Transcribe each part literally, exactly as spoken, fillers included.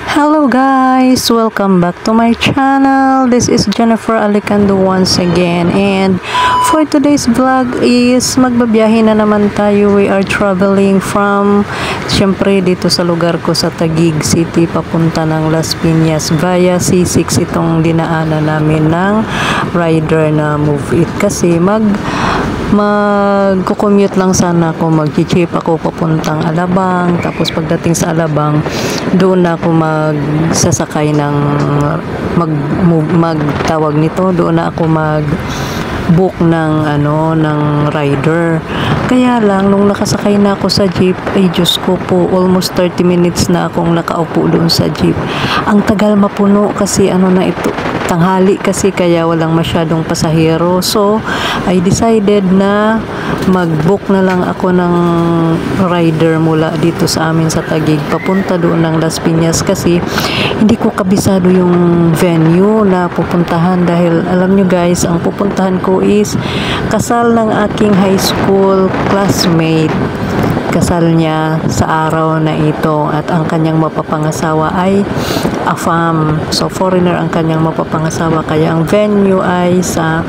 Hello guys! Welcome back to my channel. This is Jennifer Alicando once again, and for today's vlog is magbabiyahe na naman tayo. We are traveling from syempre dito sa lugar ko sa Taguig City papunta ng Las Piñas via C six itong dinaanan namin ng rider na Move It kasi mag magko-commute lang sana ako, mag-jeep ako papuntang Alabang, tapos pagdating sa Alabang doon na ako magsasakay ng mag magtawag nito, doon na ako mag book ng ano ng rider. Kaya lang nung nakasakay na ako sa jeep, ay Diyos ko po, almost thirty minutes na akong nakaupo doon sa jeep. Ang tagal mapuno kasi ano na ito, tanghali kasi, kaya walang masyadong pasahero. So I decided na mag-book na lang ako ng rider mula dito sa amin sa Taguig papunta doon ng Las Piñas kasi hindi ko kabisado yung venue na pupuntahan, dahil alam nyo guys, ang pupuntahan ko is kasal ng aking high school classmate. Kasal niya sa araw na ito at ang kanyang mapapangasawa ay A F A M. So foreigner ang kanyang mapapangasawa, kaya ang venue ay sa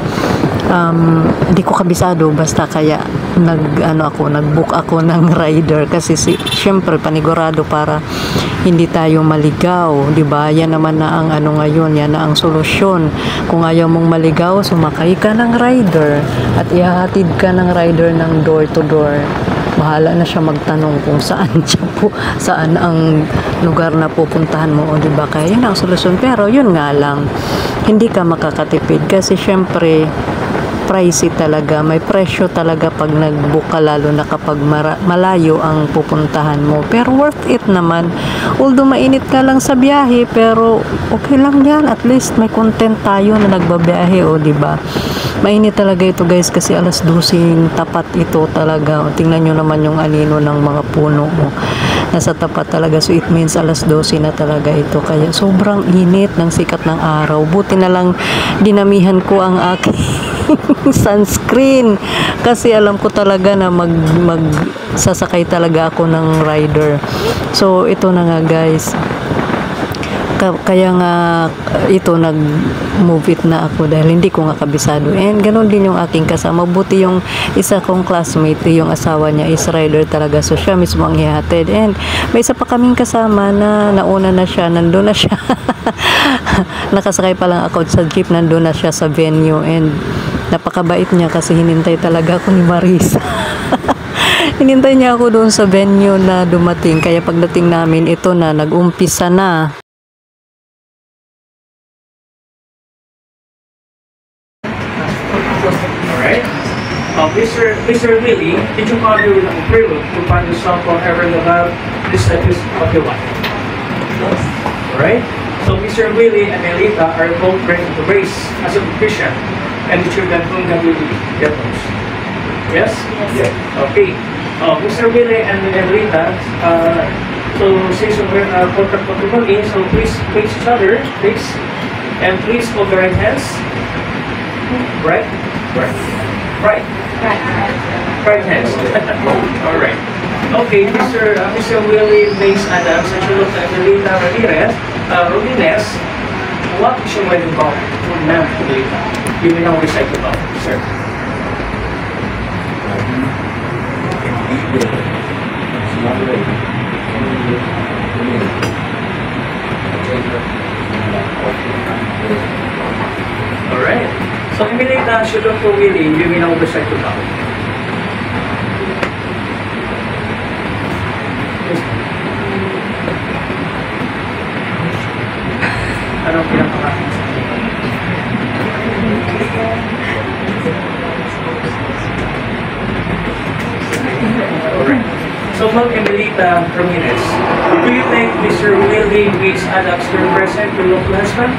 um, hindi ko kabisado, basta kaya nag ano ako nag-book ako ng rider kasi si, syempre panigurado para hindi tayo maligaw, 'di ba? Yan naman na ang ano ngayon, yan na ang solusyon. Kung ayaw mong maligaw, sumakay ka ng rider at ihahatid ka ng rider ng door to door. Bahala na siya magtanong kung saan siya po, saan ang lugar na pupuntahan mo, o 'di ba? Kaya yun ang solusyon. Pero yun nga lang, hindi ka makakatipid kasi syempre pricey talaga, may presyo talaga pag nag-book ka, lalo na kapag malayo ang pupuntahan mo. Pero worth it naman, although mainit ka lang sa biyahe, pero okay lang yan, at least may content tayo na nagbabiyahe, o di ba? Mainit talaga ito guys kasi alas dosing tapat ito talaga. O, tingnan nyo naman yung anino ng mga puno mo, nasa tapat talaga, so it means alas dose na talaga ito, kaya sobrang init ng sikat ng araw. Buti na lang dinamihan ko ang aking sunscreen kasi alam ko talaga na mag, mag sasakay talaga ako ng rider. So ito na nga guys, kaya nga ito nag-move it na ako dahil hindi ko nga kabisado, and ganoon din yung aking kasama. Buti yung isa kong classmate, yung asawa niya is rider talaga, so siya mismo ang ihatid, and may isa pa kaming kasama na nauna na siya, nandun na siya nakasakay pa lang ako sa jeep, nandun na siya sa venue, and napakabait niya kasi hinintay talaga ako ni Marisa hinintay niya ako doon sa venue na dumating, kaya pagdating namin ito na, nag-umpisa na. Alright. Uh, Mister Mister Willie, did you copy with a prelude to find the song for ever about this episode of your life? Yes. Alright. So Mister Willie and Elita are both ready to race as a Christian, and the children whom God will be their host. Yes? Yes. Okay. Uh, Mister Willie and Elita, uh, so since we're uh, contract matrimony, so please face each other, please, and please hold the right hands. Right? Right. Right. Right hands. All right. Okay, Mister Uh, Mister Willie Mace Adams, and you look at Elita Ramirez, uh, Rodriguez, what is your wedding call? Ma'am, Elita. You may now recite the call, sir. All right. So, Emilita, should look for Willie, you may now recite the call. Anong pinakakasin sa Alright. So, Ma'am Emilita Ramirez, do you think Mister Willie Mace Adams will present your local husband?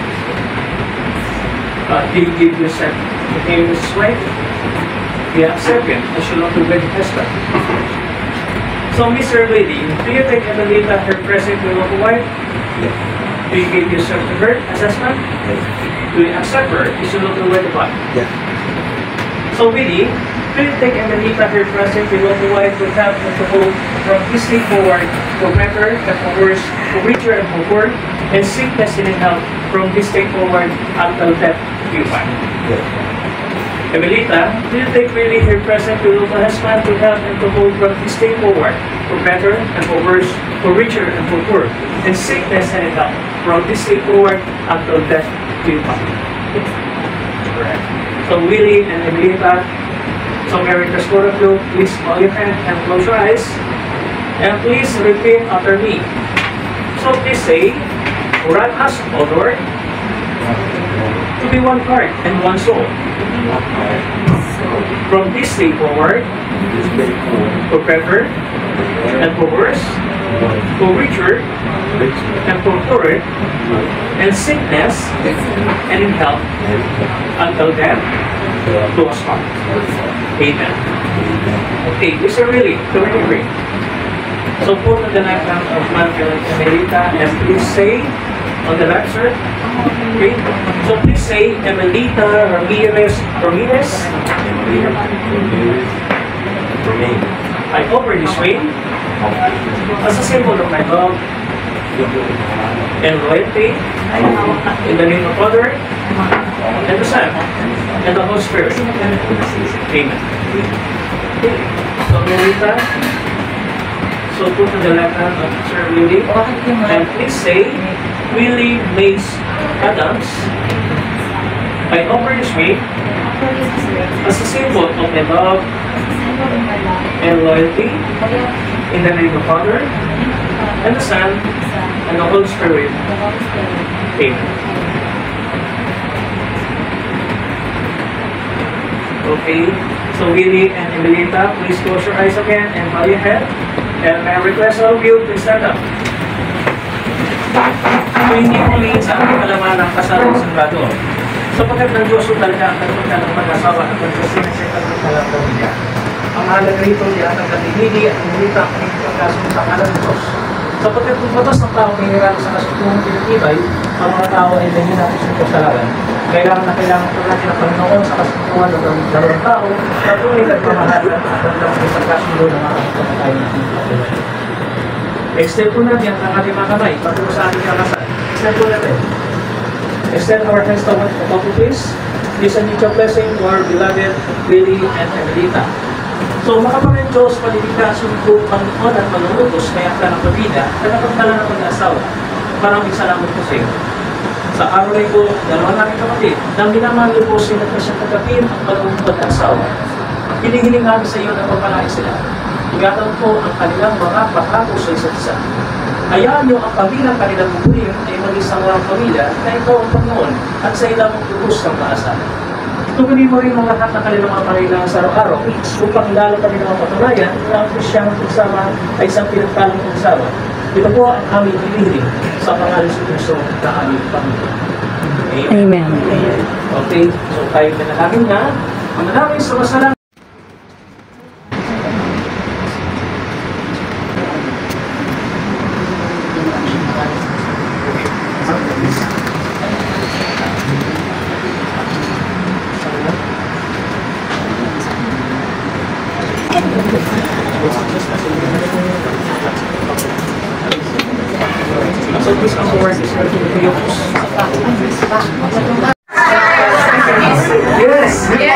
Uh, do you give yourself to him as his wife? You accept him as your local wedding husband. So, Mister Willie, do you think Emilita her present your local wife? Yes. Do you give yourself to her as husband? Yes. Do you accept her as your local wedding wife? Yes. So, Willie, Please take Emelita here present below the wife to help and to hold from this day forward for better and for worse, for richer and for poor, and sickness and in health from this day forward until death do you find. Emelita, will you take really here present below the husband to help and to hold from this day forward for better and for worse, for richer and for poor, and sickness and in health from this day forward until death do you find. Correct. So Willie and Emelita, so Mary Crespo of you, please bow your hand and close your eyes. And please repeat after me. So please say, grant us, O Lord, to be one heart and one soul. From this day forward, for better and for worse, for richer and for poorer, and sickness and in health until death do us part. Amen. Okay, this is really, really great. So put on the left hand of Michael and Emelita and please say on the left, sir. Okay. So please say Emelita Ramirez Ramirez. I offer this ring as a symbol of my love and loyalty in the name of Father and the Son and the Holy Spirit. Amen. So Emelita, so put on the left hand of Sir Willie and please say Willie Mays Adams. I offer this ring as a symbol of my love and loyalty in the name of Father and the Son and the Holy Spirit. Amen. Okay, so Willie and Emelita, please close your eyes again and bow your head. And I request all of you to stand up. So hindi muli sa ating alaman ng kasal ng Sangrado. Sapagkat ng Diyos talaga ang katulad ng pag-asawa at pag-sinisipag ng talang pamilya. Ang mahalaga rito di atang katinili at umulita ang inyong pagkasunod sa kalan ng Diyos. Sapagkat kung batas ng tao piniraan sa kasutungang pinatibay, ang mga tao ay dahil natin sa kasalanan. Kailangan na kailangan ito natin ang Panginoon sa kasutungan ng dalawang tao na tunay at mamahalan at pagdalang ng pagkasundo ng mga kapatay ng pagkasunod. Extend po natin ang ating mga kamay pagdating sa ating kakasal. Extend po natin. Extend our hands to the couple, please. Please and your blessing to our beloved Willie and Emelita. So, makapangal Diyos, paliligtas yung po Panginoon at manunugos kaya ka ng pamilya at napagtala ng pag-aasawa. Maraming salamat po sa iyo. Sa araw na ito, dalawa namin kapatid, na minamahal po sila na siya tagapin ang bagong pag-aasawa. Hinihiling namin sa iyo na pagpalain sila. Igatan po ang kanilang mga pangako sa isa't isa. Hayaan niyo ang pamilyang kanilang bubuhin ay mag-isang lang pamilya na ikaw ang Panginoon at sa ilang tutos ng maasahan. Tugunin mo rin mga lahat ng kanilang mga pangailangan sa araw-araw upang lalo kami na mapatunayan na ang Kristiyanong pagsama ay isang pinagtalang pagsama. Ito po ang aming hinihiling sa pangalan sa Kristo na aming Panginoon. Amen. Okay, so tayo manalangin na. Ang manalangin sa masalanan. So please come forward. Yes.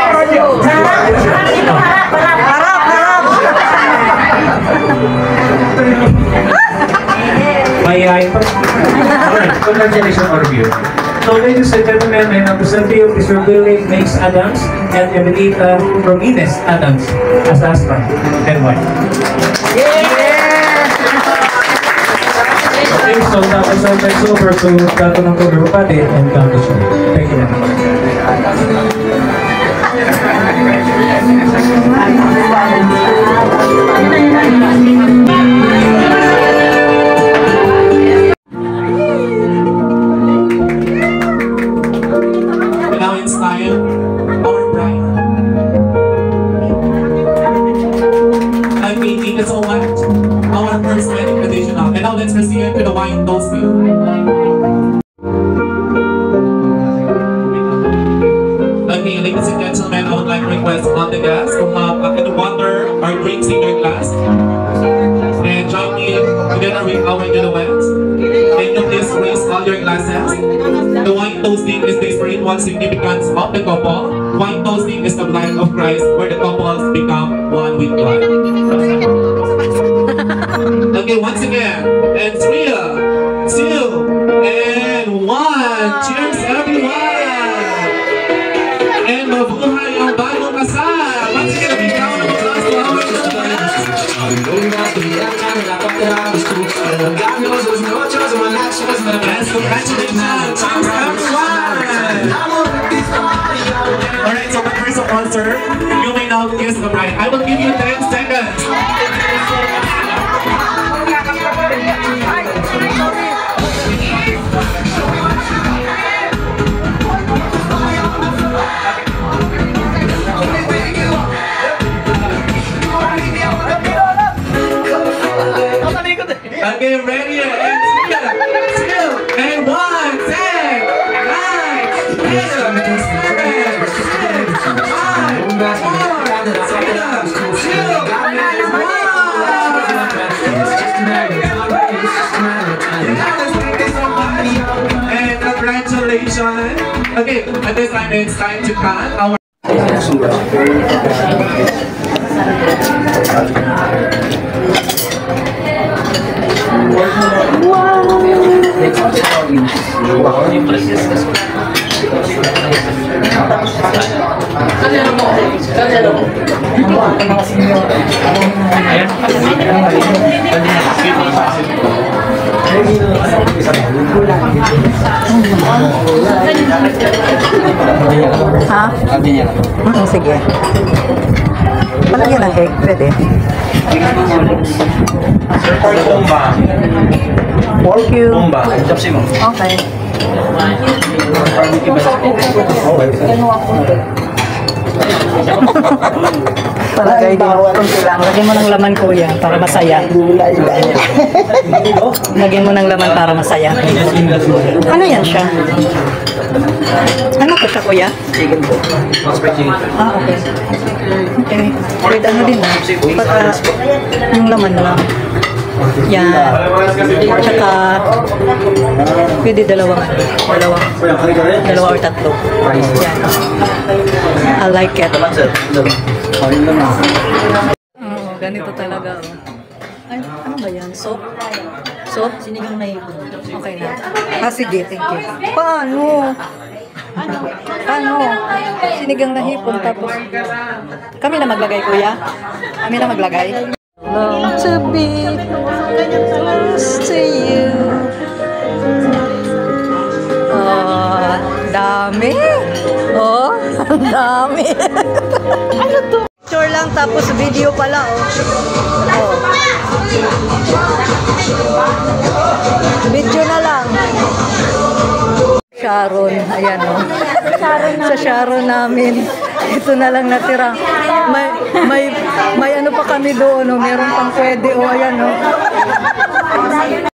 May I? Congratulations all of you. So ladies and gentlemen, I now present to you Mister Willie Mays Adams and Emelita Ramirez Adams as husband and wife. Okay, so now I send this over to Tato ng Cover Pati and Countess. Thank you very And now it's time, our bride. I'm making it so much. Our first wedding traditional. And now let's proceed to the wine toasting. Okay, ladies and gentlemen, I would like to request on the guests kung mga our newlyweds. Can you please raise all your glasses? The wine toasting is the spiritual significance of the couple. Wine toasting is the blood of Christ where the couples become one with God. Okay, once again. And three, two, and one. Cheers, everyone! And mabuhay ang bagong kasal! Once again, a big round of applause to our newlyweds. Yes, congratulations! Cheers, everyone! Alright, so my first sponsor, you may now kiss the bride. I will give you ten seconds. Okay, ready, and two, two, and one, ten, nine, eight, seven, six, five, four, three, two, one. And congratulations. Okay, at this time it's time to cut our Ha? Mm, sige. Palagyan ng egg, pwede. Thank you. Okay. Palagay din. Kunti lang. Lagyan mo ng laman, kuya, para masaya. Lagyan mo ng laman para masaya. Ano yan siya? Ano ko siya, kuya? Ah, okay. Okay. Wait, ano din ba? Pata, yung laman na lang. Yan. Tsaka, pwede dalawang, dalawa. Dalawa or tatlo. Yan. I like it. Oh, ganito talaga. Oh. Ay, ano ba yan? Soap? Soap? Sinigang na ipon. Okay na. Ah, sige, thank you. Paano? Paano? Sinigang na hipon tapos kami na maglagay, kuya? Kami na maglagay? Long to be close to you. Oh, dami. Oh, ang dami. Ano to? Picture lang tapos video pala, oh. Oh. Video na lang. Sharon, ayan, oh. Sa Sharon namin. Ito na lang natira. May may may ano pa kami doon, oh. Meron pang pwede, oh, ayan, oh.